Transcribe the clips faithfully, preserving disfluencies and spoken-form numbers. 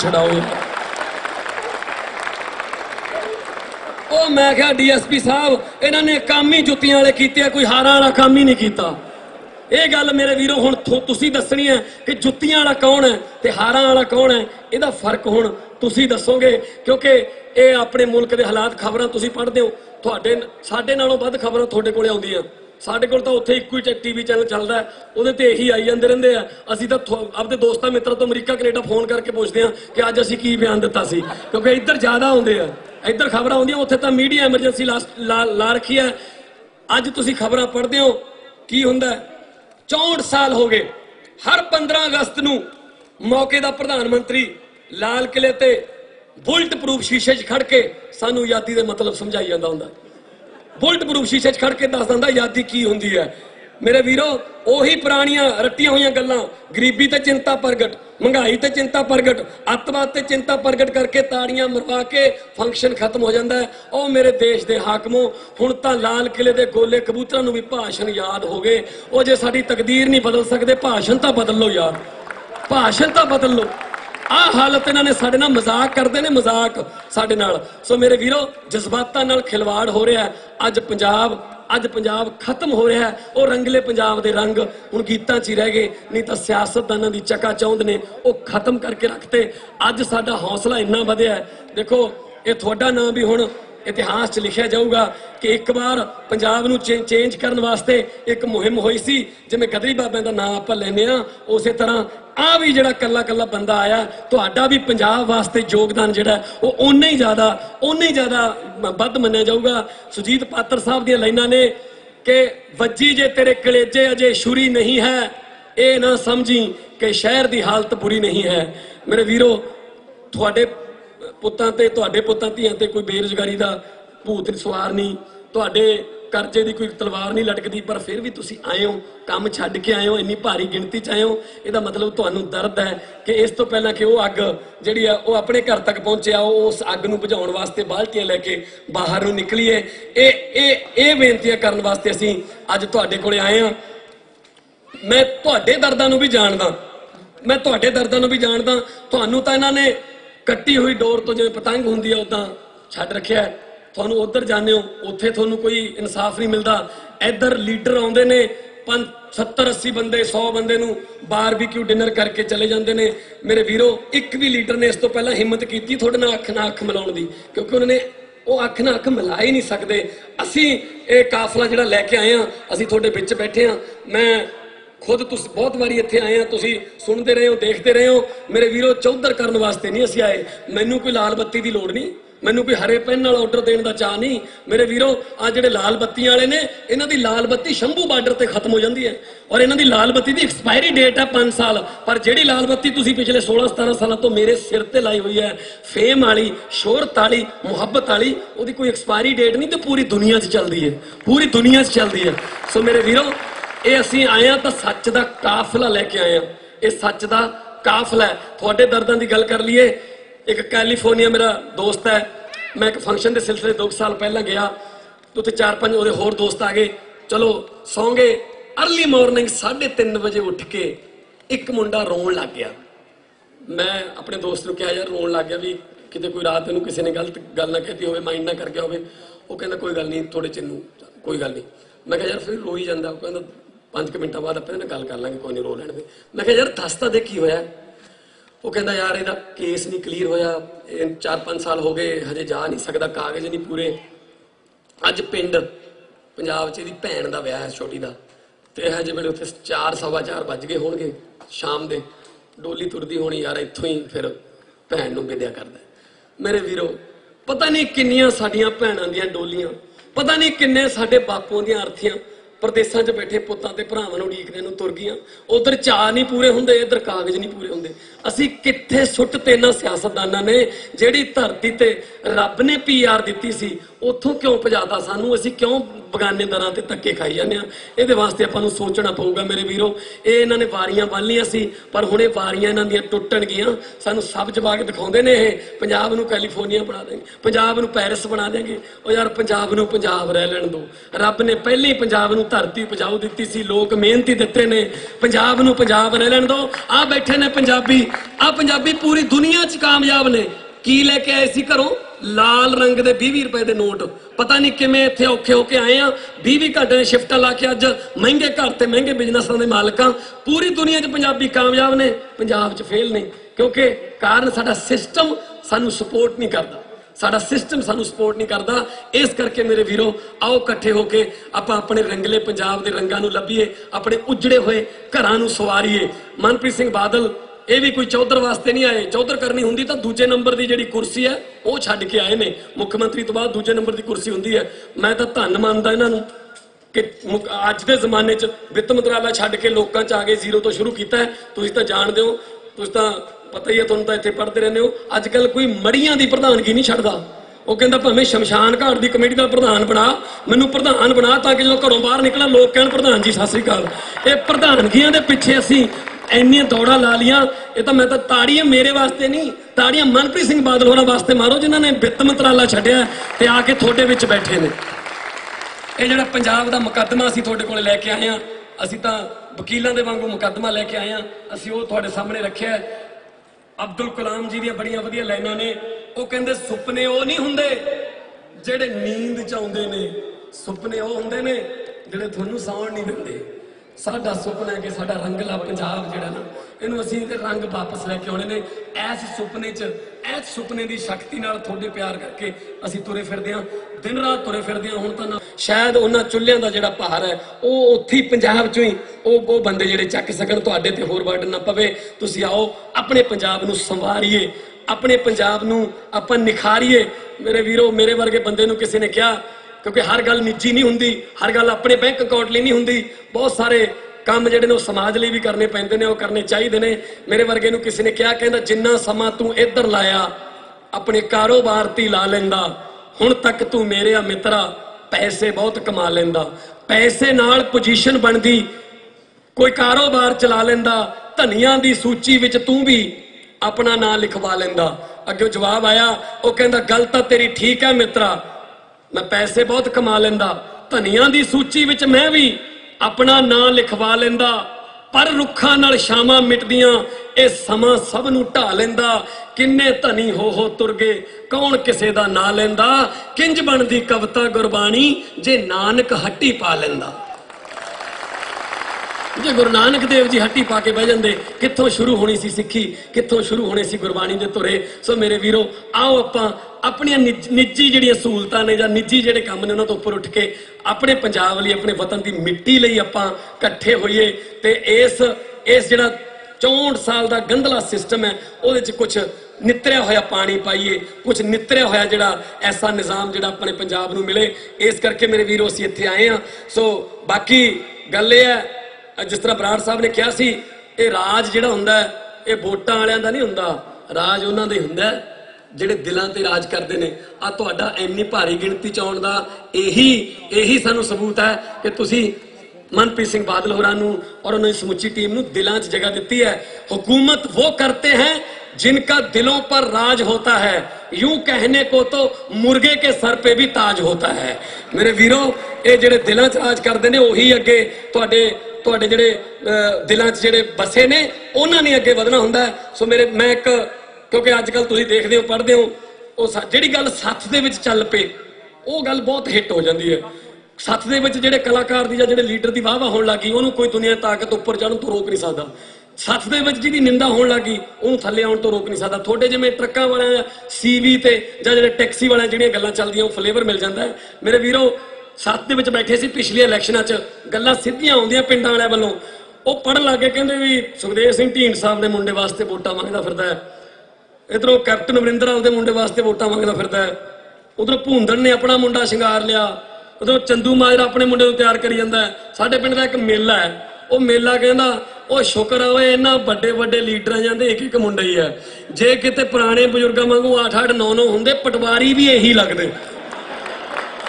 छड़ाओ। ओ मैं क्या D S P साहब इन्होंने काम ही जुत्तियां वाले कीते, कोई हारां वाला काम ही नहीं किया। ये गल मेरे वीरो हुण तुसीं दसनी है कि जुत्तियां वाला कौन है ते हारां वाला कौन है, इहदा फर्क हुण तुसीं दसोगे, क्योंकि ये अपने मुल्क के हालात खबरां तुसीं पढ़दे हो, तुहाडे साडे नालों वध खबरां तुहाडे कोले आउंदियां। साडे कोल तां उत्थे इक्को ही टीवी चैनल चलदा है, उहदे ते यही आई जांदे रहिंदे आ। असीं तां अपने दोस्तां मित्रां तो अमरीका कनेडा फोन करके पुछदे हां कि अज असीं की बयान दित्ता सी, क्योंकि इधर ज़्यादा आउंदे आ, इधर खबरां आउंदियां, उत्थे तां मीडिया एमरजेंसी ला ला, ला रखी है। अज तुसीं खबरां पढ़दे हो, की हुंदा है? चौंठ साल हो गए, हर पंद्रह अगस्त नूं मौके दा प्रधानमंत्री लाल किले ते बुलट प्रूफ शीशे च खड़ के सानू आजादी दे मतलब समझाई जांदा हुंदा। बुलट प्रूफ शीशे च खड़ के दस दिंदा आजादी की हुंदी है। मेरे वीरो ओही पुरानियां रट्टियां हुई गल्लां, गरीबी ते चिंता प्रगट, महंगाई ते चिंता प्रगट, अतवाद ते चिंता प्रगट करके ताड़ियां मरवा के फंक्शन खत्म हो जाता है। ओ मेरे देश के हाकमों, हुण तां लाल किले के गोले कबूतरां नूं भी भाषण याद हो गए। ओ जे साडी तकदीर नहीं बदल सकते, भाषण तां बदल लो यार, भाषण तां बदल लो। आ हालत इन्होंने साडे नाल मजाक करते हैं, मजाक साडे नाल। सो मेरे वीरो जज्बातां नाल खिलवाड़ हो रहा है। अज पंजाब अज पंजाब खत्म हो रहा है। वो रंगले पंजाब के रंग हुण गीतां च ही रह गए, नहीं तो सियासतदानां दी चकाचौंध ने वो खत्म करके रखते। अज साडा हौसला इन्ना वधिया है, देखो ये तुहाडा नाम भी हुण इतिहास च लिखिया जाऊगा कि एक बार पंजाब नूं चे, चेंज करने वास्ते एक मुहिम हुई सी, जिवें गदरी बाबे का नाम आपां लैंदे आ, उस तरह आ भी जिहड़ा कल्ला कल्ला बंदा आया, तुहाडा भी पंजाब वास्ते योगदान जिहड़ा वो उन्ना ही ज़्यादा उन्ना ही ज़्यादा वध मन्निया जाऊगा। सुजीत पात्र साहब दी लाइनां ने कि वज्जी जे तेरे कलेजे अजे छुरी नहीं है, ये ना समझी कि शहर की हालत बुरी नहीं है। मेरे वीरो तुहाडे पुत्तां ते तुहाडे पुत्तां धीआं ते कोई बेरोजगारी का भूत सवार नहीं, तुहाडे करजे की कोई तलवार नहीं लटकती, पर फिर भी तुसी आए हो, काम छड्ड के आए हो, इन्नी भारी गिणती च आए हो। इसका मतलब तुहानूं दर्द है कि इस तो पहला कि वो अग जिहड़ी आ वो अपने घर तक पहुंचिया, उस अग नूं बुझाउण वास्ते बाल्टियां लैके बाहर नूं निकलीए। ये ये ये बेनतियां करन वास्ते असीं अज तुहाडे कोले आए हां। मैं तुहाडे दर्दां नूं भी जानदा, मैं तुहाडे दर्दां नूं भी जानदा। तुहानूं तां इन्हां ने कट्टी हुई डोर तो जिवें पतंग हुंदी है उदां छड्ड रखिया है। तुहानूं उधर जाने हो, उत्थे तुहानूं कोई इंसाफ नहीं मिलता। इधर लीडर आउंदे ने पंज सत्तर अस्सी बंदे सौ बंदे नूं बारबीक्यू डिनर करके चले जाते हैं। मेरे वीरो एक भी लीडर ने इस तो पहला हिम्मत की थोड़े नाल अख नाल अख मिलाउण दी, क्योंकि उन्होंने वो अख नाल अख मिला ही नहीं सकते। असीं ये काफला जिहड़ा लैके आए हैं, असीं तुहाडे विच बैठे हैं। मैं खुद तुस बहुत बारी इत्थे आए हैं, तुसीं सुनते रहे हो, देखते रहे हो। मेरे वीरो चौधर करने वास्ते नहीं असीं आए, मैनूं कोई लाल बत्ती की लोड़ नहीं, मैनूं कोई हरे पेन नाल ऑर्डर देने का चाह नहीं। मेरे वीरो आ जिहड़े लाल बत्तियां वाले ने, इन्हां दी लाल बत्ती शंभू बार्डर ते खत्म हो जाती है, और इन्हां दी लाल बत्ती की एक्सपायरी डेट है पांच साल। पर जिहड़ी लाल बत्ती तुसीं पिछले सोलह सतारह सालों तो मेरे सिर ते लाई हुई है, फेम वाली, शोहरत वाली, मुहब्बत वाली, उहदी कोई एक्सपायरी डेट नहीं, तो पूरी दुनिया च चलदी है, पूरी दुनिया च चलदी है। सो मेरे वीरो ये असीं आए हैं तो सच का काफिला लैके आए हैं, ये सच का काफिला है। तुहाडे दर्दां दी गल कर लीए। एक कैलीफोर्निया मेरा दोस्त है, मैं एक फंक्शन के सिलसिले दो साल पहला गया, तो उत्थे चार पांच वो होर दोस्त आ गए। चलो सौ गए, अर्ली मॉर्निंग साढ़े तीन बजे उठ के एक मुंडा रोन लग गया। मैं अपने दोस्त को कहा यार रोन लग गया भी किते कोई रात नूं किसी ने गलत गल ना कहती हो, माइंड ना कर गया हो। वो कहना कोई गल नहीं, थोड़े चिर नूं कोई गल नहीं। मैं कहा यार फिर रो ही जाता। वो कहना पांच क मिनटां बाद अपने गल कर लांगे, कोई नहीं रो लैण दे। मैं कहा यार दस तां दे की होया। वो कहता यार ਇਹਦਾ केस नहीं क्लीयर होया, चार पांच साल हो गए हजे जा नहीं सकता, कागज नहीं पूरे। अज पिंड पंजाब च ਇਹਦੀ भैन का विआह है छोटी का, तो हजे वेले उत्थे चार सवा चार बज गए होणगे शाम के, डोली तुरदी होनी यार इत्थों ही फिर भैन नूं विद्या करदा। मेरे वीरो पता नहीं किन्नियां साडियां भैणां दियां डोलियां, पता नहीं किन्ने साडे बापों दियां अर्थियां प्रदेशों च बैठे पुत्तां ते भरावां नूं उड़ीकने नूं तुर गईयां। उधर चाह नहीं पूरे हुंदे, इधर कागज नहीं पूरे हुंदे। असीं कित्थे सुट ते इन्हां सियासतदानां ने जिहड़ी धरती ते रब ने पी आर दित्ती सी, ਉੱਥੋਂ ਕਿਉਂ ਭਜਾਤਾ ਸਾਨੂੰ, ਅਸੀਂ ਕਿਉਂ ਬਗਾਨੇ ਦਰਾਂ ਤੇ ਧੱਕੇ ਖਾਈ ਜਾਂਦੇ ਆ। ਇਹਦੇ ਵਾਸਤੇ ਆਪਾਂ ਨੂੰ ਸੋਚਣਾ ਪਊਗਾ ਮੇਰੇ ਵੀਰੋ। ਇਹ ਇਹਨਾਂ ਨੇ ਵਾਰੀਆਂ ਬੰਨ੍ਹਲੀਆਂ ਸੀ, ਪਰ ਹੁਣ ਇਹ ਵਾਰੀਆਂ ਇਹਨਾਂ ਦੀਆਂ ਟੁੱਟਣਗੀਆਂ। ਸਾਨੂੰ ਸਭ ਜਵਾ ਕੇ ਦਿਖਾਉਂਦੇ ਨੇ ਇਹ, ਪੰਜਾਬ ਨੂੰ ਕੈਲੀਫੋਰਨੀਆ ਬਣਾ ਦੇਣਗੇ, ਪੰਜਾਬ ਨੂੰ ਪੈਰਿਸ ਬਣਾ ਦੇਣਗੇ। ਉਹ ਯਾਰ ਪੰਜਾਬ ਨੂੰ ਪੰਜਾਬ ਰਹਿ ਲੈਣ ਦਿਓ। ਰੱਬ ਨੇ ਪਹਿਲੇ ਹੀ ਪੰਜਾਬ ਨੂੰ ਧਰਤੀ ਉਪਜਾਊ ਦਿੱਤੀ ਸੀ, ਲੋਕ ਮਿਹਨਤੀ ਦਿੱਤੇ ਨੇ, ਪੰਜਾਬ ਨੂੰ ਪੰਜਾਬ ਰਹਿ ਲੈਣ ਦਿਓ। ਆ ਬੈਠੇ ਨੇ ਪੰਜਾਬੀ, ਆ ਪੰਜਾਬੀ ਪੂਰੀ ਦੁਨੀਆ 'ਚ ਕਾਮਯਾਬ ਨੇ। ਕੀ ਲੈ ਕੇ ਆਏ ਸੀ ਘਰੋਂ? ਲਾਲ ਰੰਗ ਦੇ ਵੀਹ ਵੀਹ ਰੁਪਏ ਦੇ ਨੋਟ। ਪਤਾ ਨਹੀਂ ਕਿਵੇਂ ਇੱਥੇ ਔਖੇ ਹੋ ਕੇ ਆਏ ਆ। ਵੀਹ ਵੀਹ ਘੰਟੇ ਸ਼ਿਫਟਾਂ ਲਾ ਕੇ ਅੱਜ ਮਹਿੰਗੇ ਘਰ ਤੇ ਮਹਿੰਗੇ ਬਿਜ਼ਨਸਾਂ ਦੇ ਮਾਲਕਾਂ। ਪੂਰੀ ਦੁਨੀਆ 'ਚ ਪੰਜਾਬੀ ਕਾਮਯਾਬ ਨੇ, ਪੰਜਾਬ 'ਚ ਫੇਲ ਨੇ, ਕਿਉਂਕਿ ਕਾਰਨ ਸਾਡਾ ਸਿਸਟਮ ਸਾਨੂੰ ਸਪੋਰਟ ਨਹੀਂ ਕਰਦਾ। ਸਾਡਾ ਸਿਸਟਮ ਸਾਨੂੰ ਸਪੋਰਟ ਨਹੀਂ ਕਰਦਾ। ਇਸ ਕਰਕੇ ਮੇਰੇ ਵੀਰੋ, ਆਓ ਇਕੱਠੇ ਹੋ ਕੇ ਆਪਾਂ ਆਪਣੇ ਰੰਗਲੇ ਪੰਜਾਬ ਦੇ ਰੰਗਾਂ ਨੂੰ ਲੱਭੀਏ, ਆਪਣੇ ਉਜੜੇ ਹੋਏ ਘਰਾਂ ਨੂੰ ਸਵਾਰੀਏ। ਮਨਪ੍ਰੀਤ ਸਿੰਘ ਬਾਦਲ ਇਹ ਵੀ ਕੋਈ ਚੌਧਰ ਵਾਸਤੇ ਨਹੀਂ ਆਏ। ਚੌਧਰ ਕਰਨੀ ਹੁੰਦੀ ਤਾਂ ਦੂਜੇ ਨੰਬਰ ਦੀ ਜਿਹੜੀ ਕੁਰਸੀ ਹੈ ਉਹ ਛੱਡ ਕੇ ਆਏ ਨੇ। ਮੁੱਖ ਮੰਤਰੀ ਤੋਂ ਬਾਅਦ ਦੂਜੇ ਨੰਬਰ ਦੀ ਕੁਰਸੀ ਹੁੰਦੀ ਹੈ। ਮੈਂ ਤਾਂ ਧੰਨ ਮੰਨਦਾ ਇਹਨਾਂ ਨੂੰ ਕਿ ਅੱਜ ਦੇ ਜ਼ਮਾਨੇ 'ਚ ਵਿੱਤ ਮੰਤਰਾਲਾ ਛੱਡ ਕੇ ਲੋਕਾਂ 'ਚ ਆ ਕੇ ਜ਼ੀਰੋ ਤੋਂ ਸ਼ੁਰੂ ਕੀਤਾ ਹੈ। ਤੁਸੀਂ ਤਾਂ ਜਾਣਦੇ ਹੋ, ਤੁਸੀਂ ਤਾਂ ਪਤਾ ਹੀ ਹੈ, ਤੁਹਾਨੂੰ ਤਾਂ ਇੱਥੇ ਪੜ੍ਹਦੇ ਰਹਿੰਦੇ ਹੋ। ਅੱਜ ਕੱਲ ਕੋਈ ਮੜੀਆਂ ਦੀ ਪ੍ਰਧਾਨਗੀ ਨਹੀਂ ਛੱਡਦਾ। ਉਹ ਕਹਿੰਦਾ ਭਾਵੇਂ ਸ਼ਮਸ਼ਾਨ ਘਾਟ ਦੀ ਕਮੇਟੀ ਦਾ ਪ੍ਰਧਾਨ ਬਣਾ, ਮੈਨੂੰ ਪ੍ਰਧਾਨ ਬਣਾ, ਤਾਂ ਕਿ ਜਦੋਂ ਘਰੋਂ ਬਾਹਰ ਨਿਕਲਾਂ ਲੋਕ ਕਹਿਣ ਪ੍ਰਧਾਨ ਜੀ ਸਤਿ ਸ੍ਰੀ ਅਕਾਲ। ਇਹ ਪ੍ਰਧਾਨਗੀਆਂ ਦੇ ਪਿੱਛੇ ਅਸੀਂ ਇੰਨੀਆਂ ਦੌੜਾਂ ਲਾ ਲੀਆਂ। ਇਹ ਤਾਂ ਮੈਂ ਤਾਂ ਤਾੜੀਆਂ ਮੇਰੇ ਵਾਸਤੇ ਨਹੀਂ, ਤਾੜੀਆਂ ਮਨਪ੍ਰੀਤ ਸਿੰਘ ਬਾਦਲ ਹੋਰਾਂ ਵਾਸਤੇ ਮਾਰੋ, ਜਿਨ੍ਹਾਂ ਨੇ ਵਿੱਤ ਮੰਤਰਾਲਾ ਛੱਡਿਆ ਤੇ ਆ ਕੇ ਤੁਹਾਡੇ ਵਿੱਚ ਬੈਠੇ ਨੇ। ਇਹ ਜਿਹੜਾ ਪੰਜਾਬ ਦਾ ਮੁਕੱਦਮਾ ਅਸੀਂ ਤੁਹਾਡੇ ਕੋਲ ਲੈ ਕੇ ਆਏ ਹਾਂ, ਅਸੀਂ ਤਾਂ ਵਕੀਲਾਂ ਦੇ ਵਾਂਗੂ ਮੁਕੱਦਮਾ ਲੈ ਕੇ ਆਏ ਹਾਂ। ਅਸੀਂ ਉਹ ਤੁਹਾਡੇ ਸਾਹਮਣੇ ਰੱਖਿਆ। ਅਬਦੁਲ ਕਲਾਮ ਜੀ ਦੀਆਂ ਬੜੀਆਂ ਵਧੀਆ ਲਾਈਨਾਂ ਨੇ। ਉਹ ਕਹਿੰਦੇ ਸੁਪਨੇ ਉਹ ਨਹੀਂ ਹੁੰਦੇ ਜਿਹੜੇ ਨੀਂਦ 'ਚ ਆਉਂਦੇ ਨੇ, ਸੁਪਨੇ ਉਹ ਹੁੰਦੇ ਨੇ ਜਿਹੜੇ ਤੁਹਾਨੂੰ ਸੌਣ ਨਹੀਂ ਦਿੰਦੇ। ਸਾਡਾ ਸੁਪਨਾ ਹੈ ਕਿ ਸਾਡਾ ਰੰਗਲਾ ਪੰਜਾਬ ਜਿਹੜਾ ਨਾ, ਇਹਨੂੰ ਅਸੀਂ ਇਹਦੇ ਰੰਗ ਵਾਪਸ ਲੈ ਕੇ ਆਉਣੇ ਨੇ। ਐਸ ਸੁਪਨੇ 'ਚ, ਐਸ ਸੁਪਨੇ ਦੀ ਸ਼ਕਤੀ ਨਾਲ ਤੁਹਾਡੇ ਪਿਆਰ ਕਰਕੇ ਅਸੀਂ ਤੁਰੇ ਫਿਰਦੇ ਹਾਂ, ਦਿਨ ਰਾਤ ਤੁਰੇ ਫਿਰਦੇ ਹਾਂ। ਹੁਣ ਤਾਂ ਨਾ ਸ਼ਾਇਦ ਉਹਨਾਂ ਚੁੱਲ੍ਹਿਆਂ ਦਾ ਜਿਹੜਾ ਭਾਰ ਹੈ ਉਹ ਉੱਥੇ ਪੰਜਾਬ 'ਚੋਂ ਹੀ ਉਹ ਉਹ ਬੰਦੇ ਜਿਹੜੇ ਚੱਕ ਸਕਣ, ਤੁਹਾਡੇ ਤੇ ਹੋਰ ਬਰਡਨ ਨਾ ਪਵੇ। ਤੁਸੀਂ ਆਓ ਆਪਣੇ ਪੰਜਾਬ ਨੂੰ ਸੰਵਾਰੀਏ, ਆਪਣੇ ਪੰਜਾਬ ਨੂੰ ਆਪਾਂ ਨਿਖਾਰੀਏ। ਮੇਰੇ ਵੀਰੋ, ਮੇਰੇ ਵਰਗੇ ਬੰਦੇ ਨੂੰ ਕਿਸੇ ਨੇ ਕਿਹਾ, ਕਿਉਂਕਿ ਹਰ ਗੱਲ ਨਿੱਜੀ ਨਹੀਂ ਹੁੰਦੀ, ਹਰ ਗੱਲ ਆਪਣੇ ਬੈਂਕ ਅਕਾਊਂਟ ਲਈ ਨਹੀਂ ਹੁੰਦੀ, ਬਹੁਤ ਸਾਰੇ ਕੰਮ ਜਿਹੜੇ ਨੇ ਉਹ ਸਮਾਜ ਲਈ ਵੀ ਕਰਨੇ ਪੈਂਦੇ ਨੇ, ਉਹ ਕਰਨੇ ਚਾਹੀਦੇ ਨੇ। ਮੇਰੇ ਵਰਗੇ ਨੂੰ ਕਿਸੇ ਨੇ ਕਿਹਾ, ਕਹਿੰਦਾ ਜਿੰਨਾ ਸਮਾਂ ਤੂੰ ਇੱਧਰ ਲਾਇਆ ਆਪਣੇ ਕਾਰੋਬਾਰ ਤੇ ਲਾ ਲੈਂਦਾ, ਹੁਣ ਤੱਕ ਤੂੰ ਮੇਰੇ ਆ ਮਿੱਤਰਾ ਪੈਸੇ ਬਹੁਤ ਕਮਾ ਲੈਂਦਾ। ਪੈਸੇ ਨਾਲ ਪੋਜੀਸ਼ਨ ਬਣਦੀ, ਕੋਈ ਕਾਰੋਬਾਰ ਚਲਾ ਲੈਂਦਾ, ਧਨੀਆਂ ਦੀ ਸੂਚੀ ਵਿੱਚ ਤੂੰ ਵੀ ਆਪਣਾ ਨਾਂ ਲਿਖਵਾ ਲੈਂਦਾ। ਅੱਗੇ ਜਵਾਬ ਆਇਆ, ਉਹ ਕਹਿੰਦਾ ਗੱਲ ਤਾਂ ਤੇਰੀ ਠੀਕ ਹੈ ਮਿੱਤਰਾ, ਮੈਂ ਪੈਸੇ ਬਹੁਤ ਕਮਾ ਲੈਂਦਾ, ਧਨੀਆਂ ਦੀ ਸੂਚੀ ਵਿੱਚ ਮੈਂ ਵੀ ਆਪਣਾ ਨਾਂ ਲਿਖਵਾ ਲੈਂਦਾ, ਪਰ ਰੁੱਖਾਂ ਨਾਲ ਛਾਵਾਂ ਮਿਟਦੀਆਂ, ਇਹ ਸਮਾਂ ਸਭ ਨੂੰ ਢਾ ਲੈਂਦਾ। ਕਿੰਨੇ ਧਨੀ ਹੋ ਹੋ ਤੁਰ ਗਏ, ਕੌਣ ਕਿਸੇ ਦਾ ਨਾਂ ਲੈਂਦਾ, ਕਿੰਜ ਬਣਦੀ ਕਵਿਤਾ ਗੁਰਬਾਣੀ ਜੇ ਨਾਨਕ ਹੱਟੀ ਪਾ ਲੈਂਦਾ। ਜੇ ਗੁਰੂ ਨਾਨਕ ਦੇਵ ਜੀ ਹੱਟੀ ਪਾ ਕੇ ਬਹਿ ਜਾਂਦੇ, ਕਿੱਥੋਂ ਸ਼ੁਰੂ ਹੋਣੀ ਸੀ ਸਿੱਖੀ, ਕਿੱਥੋਂ ਸ਼ੁਰੂ ਹੋਣੇ ਸੀ ਗੁਰਬਾਣੀ ਦੇ ਧੁਰੇ। ਸੋ ਮੇਰੇ ਵੀਰੋ, ਆਓ ਆਪਾਂ ਆਪਣੀਆਂ ਨਿੱਜੀ ਜਿਹੜੀਆਂ ਸਹੂਲਤਾਂ ਨੇ ਜਾਂ ਨਿੱਜੀ ਜਿਹੜੇ ਕੰਮ ਨੇ ਉਹਨਾਂ ਤੋਂ ਉੱਪਰ ਉੱਠ ਕੇ ਆਪਣੇ ਪੰਜਾਬ ਲਈ, ਆਪਣੇ ਵਤਨ ਦੀ ਮਿੱਟੀ ਲਈ ਆਪਾਂ ਇਕੱਠੇ ਹੋਈਏ ਤੇ ਇਸ ਇਸ ਜਿਹੜਾ ਚੌਂਹਠ ਸਾਲ ਦਾ ਗੰਧਲਾ ਸਿਸਟਮ ਹੈ ਉਹਦੇ 'ਚ ਕੁਝ ਨਿਤਰਿਆ ਹੋਇਆ ਪਾਣੀ ਪਾਈਏ, ਕੁਝ ਨਿਤਰਿਆ ਹੋਇਆ ਜਿਹੜਾ ਐਸਾ ਨਿਜ਼ਾਮ ਜਿਹੜਾ ਆਪਣੇ ਪੰਜਾਬ ਨੂੰ ਮਿਲੇ। ਇਸ ਕਰਕੇ ਮੇਰੇ ਵੀਰੋ ਅਸੀਂ ਇੱਥੇ ਆਏ ਹਾਂ। ਸੋ ਬਾਕੀ ਗੱਲ ਇਹ ਹੈ, ਜਿਸ ਤਰ੍ਹਾਂ ਬਰਾੜ ਸਾਹਿਬ ਨੇ ਕਿਹਾ ਸੀ, ਇਹ ਰਾਜ ਜਿਹੜਾ ਹੁੰਦਾ ਇਹ ਵੋਟਾਂ ਵਾਲਿਆਂ ਦਾ ਨਹੀਂ ਹੁੰਦਾ, ਰਾਜ ਉਹਨਾਂ ਦਾ ਹੀ ਹੁੰਦਾ ਜਿਹੜੇ ਦਿਲਾਂ ਤੇ ਰਾਜ ਕਰਦੇ ਨੇ। ਆ ਤੁਹਾਡਾ ਇੰਨੀ ਭਾਰੀ ਗਿਣਤੀ ਚ ਆਉਣ ਦਾ ਇਹੀ ਇਹੀ ਸਾਨੂੰ ਸਬੂਤ ਹੈ ਕਿ ਤੁਸੀਂ मनप्रीत सिंह बादल होरां नूं और उन्होंने समूची टीम नूं दिलां च जगह दिती है। हुकूमत वो करते हैं जिनका दिलों पर राज होता है, यूं कहने को तो मुर्गे के सर पे भी ताज होता है। मेरे वीरों, ये जिहड़े दिलां च राज करदे ने उही अगे तुहाडे तुहाडे जिहड़े दिलां च जिहड़े बसे ने उन्हां ने अगे वधना हुंदा है। सो मेरे मैं एक क्योंकि अजकल तुसीं देखदे हो पढ़दे हो, ਉਹ ਜਿਹੜੀ ਗੱਲ ਸੱਥ ਦੇ ਵਿੱਚ ਚੱਲ ਪਏ ਉਹ ਗੱਲ ਬਹੁਤ ਹਿੱਟ ਹੋ ਜਾਂਦੀ ਹੈ। ਸੱਥ ਦੇ ਵਿੱਚ ਜਿਹੜੇ ਕਲਾਕਾਰ ਦੀ ਜਾਂ ਜਿਹੜੇ ਲੀਡਰ ਦੀ ਵਾਹ ਵਾਹ ਹੋਣ ਲੱਗੀ ਉਹਨੂੰ ਕੋਈ ਦੁਨੀਆ ਤਾਕਤ ਉੱਪਰ ਚੜ੍ਹਨ ਤੋਂ ਰੋਕ ਨਹੀਂ ਸਕਦਾ। ਸੱਥ ਦੇ ਵਿੱਚ ਜਿਹਦੀ ਨਿੰਦਾ ਹੋਣ ਲੱਗੀ ਉਹਨੂੰ ਥੱਲੇ ਆਉਣ ਤੋਂ ਰੋਕ ਨਹੀਂ ਸਕਦਾ। ਤੁਹਾਡੇ ਜਿਵੇਂ ਟਰੱਕਾਂ ਵਾਲਿਆਂ ਸੀਵੀ ਤੇ ਜਾਂ ਜਿਹੜੇ ਟੈਕਸੀ ਵਾਲਿਆਂ ਜਿਹੜੀਆਂ ਗੱਲਾਂ ਚੱਲਦੀਆਂ ਉਹ ਫਲੇਵਰ ਮਿਲ ਜਾਂਦਾ ਹੈ। ਮੇਰੇ ਵੀਰੋ, ਸੱਥ ਦੇ ਵਿੱਚ ਬੈਠੇ ਸੀ ਪਿਛਲੇ ਇਲੈਕਸ਼ਨਾਂ 'ਚ, ਗੱਲਾਂ ਸਿੱਧੀਆਂ ਆਉਂਦੀਆਂ ਪਿੰਡਾਂ ਵਾਲਿਆਂ ਵੱਲੋਂ, ਉਹ ਪੜ੍ਹਨ ਲੱਗੇ ਕਹਿੰਦੇ ਵੀ ਸੁਖਦੇਵ ਸਿੰਘ ਢੀਂਡ ਸਾਹਿਬ ਦੇ ਮੁੰਡੇ ਵਾਸਤੇ ਵੋਟਾਂ ਮੰਗਦਾ ਫਿਰਦਾ ਹੈ, ਇਧਰੋਂ ਕੈਪਟਨ ਅਮਰਿੰਦਰ ਆਪਦੇ ਮੁੰਡੇ ਵਾਸਤੇ ਵੋਟਾਂ ਮੰਗਦਾ ਫਿਰਦਾ ਹੈ, ਉਧਰੋਂ ਭੂੰਦੜ ਨੇ ਆਪਣਾ ਮੁੰਡਾ ਸ਼ਿੰਗਾਰ ਲਿਆ, ਉਧਰੋਂ ਚੰਦੂ ਮਾਜਰਾ ਆਪਣੇ ਮੁੰਡੇ ਨੂੰ ਤਿਆਰ ਕਰੀ ਜਾਂਦਾ ਹੈ। ਸਾਡੇ ਪਿੰਡ ਦਾ ਇੱਕ ਮੇਲਾ ਹੈ, ਉਹ ਮੇਲਾ ਕਹਿੰਦਾ ਉਹ ਸ਼ੁਕਰ ਆ ਓਏ ਇਹਨਾਂ ਵੱਡੇ ਵੱਡੇ ਲੀਡਰਾਂ ਜਾਂਦੇ ਇੱਕ ਇੱਕ ਮੁੰਡਾ ਹੀ ਹੈ, ਜੇ ਕਿਤੇ ਪੁਰਾਣੇ ਬਜ਼ੁਰਗਾਂ ਵਾਂਗੂ ਅੱਠ ਅੱਠ ਨੌ ਨੌ ਹੁੰਦੇ ਪਟਵਾਰੀ ਵੀ ਇਹੀ ਲੱਗਦੇ।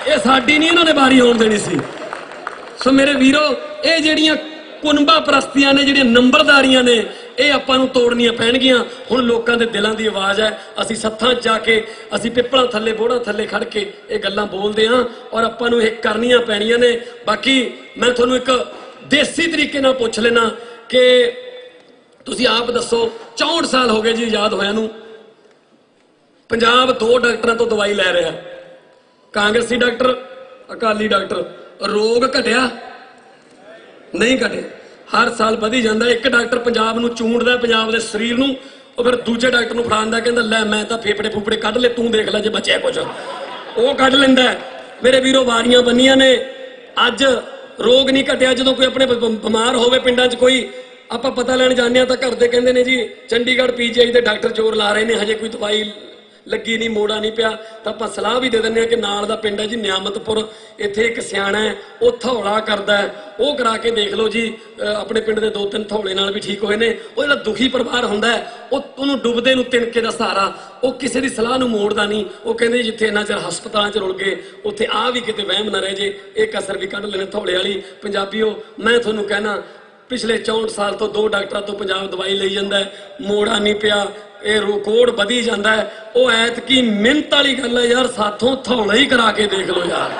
ਇਹ ਸਾਡੀ ਨਹੀਂ ਇਹਨਾਂ ਨੇ ਵਾਰੀ ਆਉਣ ਦੇਣੀ ਸੀ। ਸੋ ਮੇਰੇ ਵੀਰੋ, ਇਹ ਜਿਹੜੀਆਂ ਕੁਨਬਾ ਪ੍ਰਸਤੀਆਂ ਨੇ, ਜਿਹੜੀਆਂ ਨੰਬਰਦਾਰੀਆਂ ਨੇ, ਇਹ ਆਪਾਂ ਨੂੰ ਤੋੜਨੀਆਂ ਪੈਣਗੀਆਂ। ਹੁਣ ਲੋਕਾਂ ਦੇ ਦਿਲਾਂ ਦੀ ਆਵਾਜ਼ ਹੈ, ਅਸੀਂ ਸੱਥਾਂ 'ਚ ਜਾ ਕੇ, ਅਸੀਂ ਪਿੱਪਲਾਂ ਥੱਲੇ, ਬੋੜਾਂ ਥੱਲੇ ਖੜ ਕੇ ਇਹ ਗੱਲਾਂ ਬੋਲਦੇ ਹਾਂ ਔਰ ਆਪਾਂ ਨੂੰ ਇਹ ਕਰਨੀਆਂ ਪੈਣੀਆਂ ਨੇ। ਬਾਕੀ ਮੈਂ ਤੁਹਾਨੂੰ ਇੱਕ ਦੇਸੀ ਤਰੀਕੇ ਨਾਲ ਪੁੱਛ ਲੈਣਾ ਕਿ ਤੁਸੀਂ ਆਪ ਦੱਸੋ, ਚੌਂਹਠ ਸਾਲ ਹੋ ਗਏ ਜੀ ਆਜ਼ਾਦ ਹੋਇਆਂ ਨੂੰ, ਪੰਜਾਬ ਦੋ ਡਾਕਟਰਾਂ ਤੋਂ ਦਵਾਈ ਲੈ ਰਿਹਾ, ਕਾਂਗਰਸੀ ਡਾਕਟਰ, ਅਕਾਲੀ ਡਾਕਟਰ। ਰੋਗ ਘਟਿਆ ਨਹੀਂ ਘਟਿਆ, ਹਰ ਸਾਲ ਵਧੀ ਜਾਂਦਾ। ਇੱਕ ਡਾਕਟਰ ਪੰਜਾਬ ਨੂੰ ਚੂੰਡਦਾ, ਪੰਜਾਬ ਦੇ ਸਰੀਰ ਨੂੰ, ਉਹ ਫਿਰ ਦੂਜੇ ਡਾਕਟਰ ਨੂੰ ਫੜਾਉਂਦਾ, ਕਹਿੰਦਾ ਲੈ ਮੈਂ ਤਾਂ ਫੇਫੜੇ ਫੂਫੜੇ ਕੱਢ ਲੈ, ਤੂੰ ਦੇਖ ਲੈ ਜੇ ਬਚਿਆ ਕੁਝ। ਉਹ ਕੱਢ ਲੈਂਦਾ। ਮੇਰੇ ਵੀਰੋ, ਵਾਰੀਆਂ ਬੰਨੀਆਂ ਨੇ। ਅੱਜ ਰੋਗ ਨਹੀਂ ਘਟਿਆ। ਜਦੋਂ ਕੋਈ ਆਪਣੇ ਬਿਮਾਰ ਹੋਵੇ ਪਿੰਡਾਂ 'ਚ ਕੋਈ, ਆਪਾਂ ਪਤਾ ਲੈਣ ਜਾਂਦੇ ਹਾਂ ਤਾਂ ਘਰ ਦੇ ਕਹਿੰਦੇ ਨੇ ਜੀ ਚੰਡੀਗੜ੍ਹ ਪੀਜੀਆਈ ਦੇ ਡਾਕਟਰ ਜ਼ੋਰ ਲਾ ਰਹੇ ਨੇ, ਹਜੇ ਕੋਈ ਦਵਾਈ ਲੱਗੀ ਨਹੀਂ, ਮੋੜਾ ਨਹੀਂ ਪਿਆ। ਤਾਂ ਆਪਾਂ ਸਲਾਹ ਵੀ ਦੇ ਦਿੰਦੇ ਹਾਂ ਕਿ ਨਾਲ ਦਾ ਪਿੰਡ ਹੈ ਜੀ ਨਿਆਮਤਪੁਰ, ਇੱਥੇ ਇੱਕ ਸਿਆਣਾ ਹੈ, ਉਹ ਥੌਲਾ ਕਰਦਾ ਹੈ, ਉਹ ਕਰਾ ਕੇ ਦੇਖ ਲਓ ਜੀ। ਆਪਣੇ ਪਿੰਡ ਦੇ ਦੋ ਤਿੰਨ ਥੌਲੇ ਨਾਲ ਵੀ ਠੀਕ ਹੋਏ ਨੇ। ਉਹ ਜਿਹੜਾ ਦੁਖੀ ਪਰਿਵਾਰ ਹੁੰਦਾ ਹੈ, ਉਹ ਉਹਨੂੰ ਡੁੱਬਦੇ ਨੂੰ ਤਿਣਕੇ ਦਾ ਸਹਾਰਾ, ਉਹ ਕਿਸੇ ਦੀ ਸਲਾਹ ਨੂੰ ਮੋੜਦਾ ਨਹੀਂ। ਉਹ ਕਹਿੰਦੇ ਜਿੱਥੇ ਇੰਨਾ ਚਿਰ ਹਸਪਤਾਲਾਂ 'ਚ ਰੁਲ ਗਏ, ਉੱਥੇ ਆ ਵੀ ਕਿਤੇ ਵਹਿਮ ਨਾ ਰਹਿ ਜੇ, ਇਹ ਕਸਰ ਵੀ ਕੱਢ ਲੈਣੇ ਥੌਲੇ ਵਾਲੀ। ਪੰਜਾਬੀਓ, ਮੈਂ ਤੁਹਾਨੂੰ ਕਹਿਣਾ, ਪਿਛਲੇ ਚੌਂਹਠ ਸਾਲ ਤੋਂ ਦੋ ਡਾਕਟਰਾਂ ਤੋਂ ਪੰਜਾਬ ਦਵਾਈ ਲਈ ਜਾਂਦਾ, ਮੋੜਾ ਨਹੀਂ ਪਿਆ, ਇਹ ਰਿਕਾਰਡ ਵਧੀ ਜਾਂਦਾ ਹੈ। ਉਹ ਐਤਕੀ ਮਿਹਨਤ ਵਾਲੀ ਗੱਲ ਹੈ ਯਾਰ, ਸਾਥੋਂ ਥੌਲਾ ਹੀ ਕਰਾ ਕੇ ਦੇਖ ਲਓ ਯਾਰ,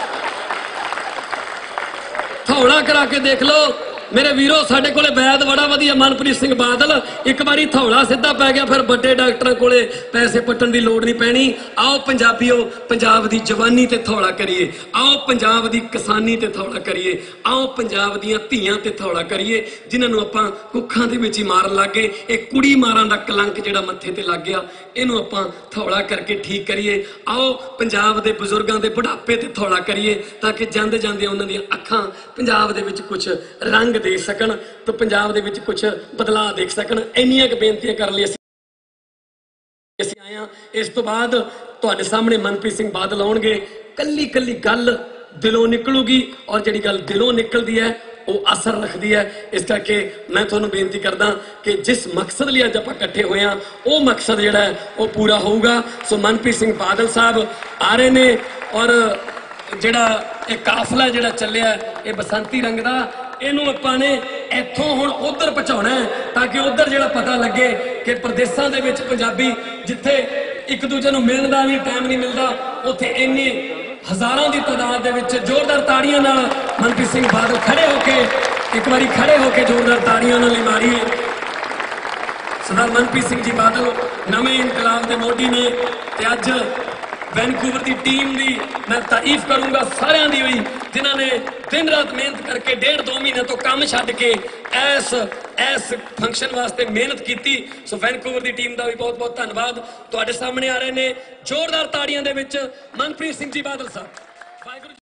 ਥੌਲਾ ਕਰਾ ਕੇ ਦੇਖ ਲਓ। ਮੇਰੇ ਵੀਰੋ, ਸਾਡੇ ਕੋਲੇ ਵੈਦ ਬੜਾ ਵਧੀਆ, ਮਨਪ੍ਰੀਤ ਸਿੰਘ ਬਾਦਲ। ਇੱਕ ਵਾਰੀ ਥੌਲਾ ਸਿੱਧਾ ਪੈ ਗਿਆ, ਫਿਰ ਵੱਡੇ ਡਾਕਟਰਾਂ ਕੋਲੇ ਪੈਸੇ ਪੱਟਣ ਦੀ ਲੋੜ ਨਹੀਂ ਪੈਣੀ। ਆਓ ਪੰਜਾਬੀਓ, ਪੰਜਾਬ ਦੀ ਜਵਾਨੀ ਤੇ ਥੌਲਾ ਕਰੀਏ। ਆਓ ਪੰਜਾਬ ਦੀ ਕਿਸਾਨੀ ਤੇ ਥੌਲਾ ਕਰੀਏ। ਆਓ ਪੰਜਾਬ ਦੀਆਂ ਧੀਆਂ ਤੇ ਥੌਲਾ ਕਰੀਏ, ਜਿਨ੍ਹਾਂ ਨੂੰ ਆਪਾਂ ਕੁੱਖਾਂ ਦੇ ਵਿੱਚ ਹੀ ਮਾਰਨ ਲੱਗ ਗਏ। ਇਹ ਕੁੜੀ ਮਾਰਾਂ ਦਾ ਕਲੰਕ ਜਿਹੜਾ ਮੱਥੇ ਤੇ ਲੱਗ ਗਿਆ, ਇਹਨੂੰ ਆਪਾਂ ਥੌਲਾ ਕਰਕੇ ਠੀਕ ਕਰੀਏ। ਆਓ ਪੰਜਾਬ ਦੇ ਬਜ਼ੁਰਗਾਂ ਦੇ ਬੁਢਾਪੇ ਤੇ ਥੌਲਾ ਕਰੀਏ, ਤਾਂ ਕਿ ਜਾਂਦੇ ਜਾਂਦੇ ਉਹਨਾਂ ਦੀਆਂ ਅੱਖਾਂ ਪੰਜਾਬ ਦੇ ਵਿੱਚ ਕੁਝ ਰੰਗ ਦੇ ਸਕਣ ਤੇ ਪੰਜਾਬ ਦੇ ਵਿੱਚ ਕੁਝ ਬਦਲਾਅ ਦੇਖ ਸਕਣ। ਇੰਨੀਆਂ ਕੁ ਬੇਨਤੀਆਂ ਕਰਨ ਲਈ ਅਸੀਂ ਅਸੀਂ ਆਏ ਹਾਂ। ਇਸ ਤੋਂ ਬਾਅਦ ਤੁਹਾਡੇ ਸਾਹਮਣੇ ਮਨਪ੍ਰੀਤ ਸਿੰਘ ਬਾਦਲ ਆਉਣਗੇ। ਕੱਲੀ ਕੱਲੀ ਗੱਲ ਦਿਲੋਂ ਨਿਕਲੂਗੀ, ਔਰ ਜਿਹੜੀ ਗੱਲ ਦਿਲੋਂ ਨਿਕਲਦੀ ਹੈ ਉਹ ਅਸਰ ਰੱਖਦੀ ਹੈ। ਇਸ ਕਰਕੇ ਮੈਂ ਤੁਹਾਨੂੰ ਬੇਨਤੀ ਕਰਦਾ ਕਿ ਜਿਸ ਮਕਸਦ ਲਈ ਅੱਜ ਆਪਾਂ ਇਕੱਠੇ ਹੋਏ ਹਾਂ, ਉਹ ਮਕਸਦ ਜਿਹੜਾ ਹੈ ਉਹ ਪੂਰਾ ਹੋਊਗਾ। ਸੋ ਮਨਪ੍ਰੀਤ ਸਿੰਘ ਬਾਦਲ ਸਾਹਿਬ ਆ ਰਹੇ ਨੇ, ਔਰ ਜਿਹੜਾ ਇਹ ਕਾਫਲਾ ਜਿਹੜਾ ਚੱਲਿਆ, ਇਹ ਬਸੰਤੀ ਰੰਗ ਦਾ, ਇਹਨੂੰ ਆਪਾਂ ਨੇ ਇੱਥੋਂ ਹੁਣ ਉਧਰ ਪਹੁੰਚਾਉਣਾ ਹੈ, ਤਾਂ ਕਿ ਉਧਰ ਜਿਹੜਾ ਪਤਾ ਲੱਗੇ ਕਿ ਪ੍ਰਦੇਸ਼ਾਂ ਦੇ ਵਿੱਚ ਪੰਜਾਬੀ ਜਿੱਥੇ ਇੱਕ ਦੂਜੇ ਨੂੰ ਮਿਲਣ ਦਾ ਵੀ ਟਾਈਮ ਨਹੀਂ ਮਿਲਦਾ, ਉੱਥੇ ਇੰਨੀ ਹਜ਼ਾਰਾਂ ਦੀ ਤਾਦਾਦ ਦੇ ਵਿੱਚ ਜ਼ੋਰਦਾਰ ਤਾੜੀਆਂ ਨਾਲ ਮਨਪ੍ਰੀਤ ਸਿੰਘ ਬਾਦਲ ਖੜੇ ਹੋ ਕੇ, ਇੱਕ ਵਾਰੀ ਖੜੇ ਹੋ ਕੇ ਜ਼ੋਰਦਾਰ ਤਾੜੀਆਂ ਨਾਲ ਮਾਰੀਏ। ਸਰਦਾਰ ਮਨਪ੍ਰੀਤ ਸਿੰਘ ਜੀ ਬਾਦਲ ਨਵੇਂ ਇਨਕਲਾਬ ਦੇ ਮੋਢੀ ਨੇ, ਤੇ ਅੱਜ ਵੈਨਕੂਵਰ ਦੀ ਟੀਮ ਦੀ ਮੈਂ ਤਾਰੀਫ ਕਰੂੰਗਾ ਸਾਰਿਆਂ ਦੀ ਹੋਈ, ਜਿਨ੍ਹਾਂ ਨੇ ਦਿਨ ਰਾਤ ਮਿਹਨਤ ਕਰਕੇ ਡੇਢ ਦੋ ਮਹੀਨੇ ਤੋਂ ਕੰਮ ਛੱਡ ਕੇ ਇਸ ਇਸ ਫੰਕਸ਼ਨ ਵਾਸਤੇ ਮਿਹਨਤ ਕੀਤੀ। ਸੋ ਵੈਨਕੂਵਰ ਦੀ ਟੀਮ ਦਾ ਵੀ ਬਹੁਤ ਬਹੁਤ ਧੰਨਵਾਦ। ਤੁਹਾਡੇ ਸਾਹਮਣੇ ਆ ਰਹੇ ਨੇ ਜ਼ੋਰਦਾਰ ਤਾੜੀਆਂ ਦੇ ਵਿੱਚ ਮਨਪ੍ਰੀਤ ਸਿੰਘ ਜੀ ਬਾਦਲ ਸਾਹਿਬ। ਵਾਹਿਗੁਰੂ।